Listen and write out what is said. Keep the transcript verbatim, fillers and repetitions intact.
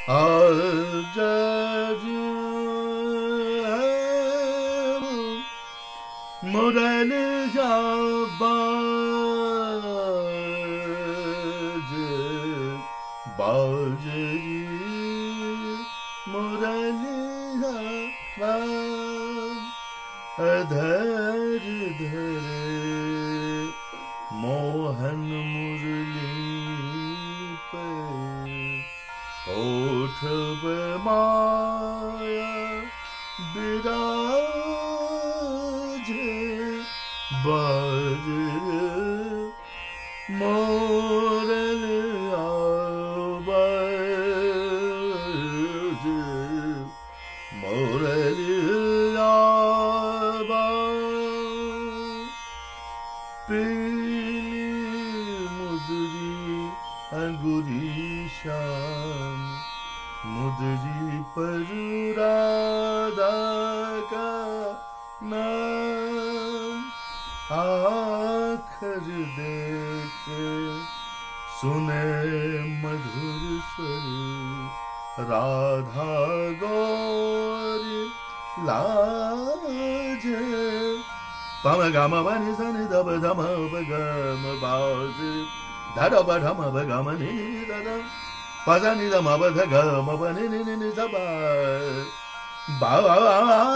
आज मुरलिया बाज बाज मुरलिया बाज अधर धरे मोहन मुरली पर होठ माया विराज बाज मोरलिया बाज मोरलिया बाज पीली मुदरी अंगुरी श्याम मुदरी पर राधा का नाम आखर देखे सुने मधुर स्वर राधा गौरी लाज पम गम बनि सनि दब धम गम बाज धर बम गम नि दद पद नि दम ध गम बनि नि नि ध बा